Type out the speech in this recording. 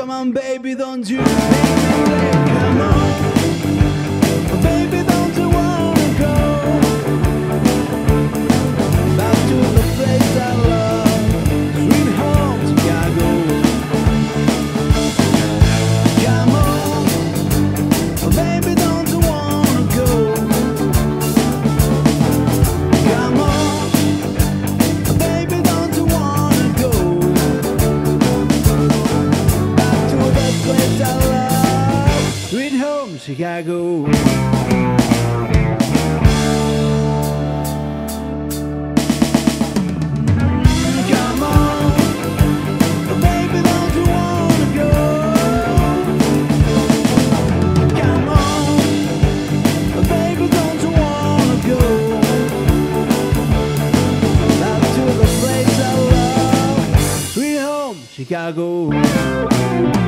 Come on, baby, don't you make me wait? Come on, baby, don't you wanna go back to the place I love, sweet home, Chicago. Come on, baby, don't you wanna go? Come on, baby, don't you wanna go back to the place I love, sweet home, Chicago. Come on, baby, don't you wanna go? Come on, baby, don't you wanna go back to the place I love, sweet home, Chicago.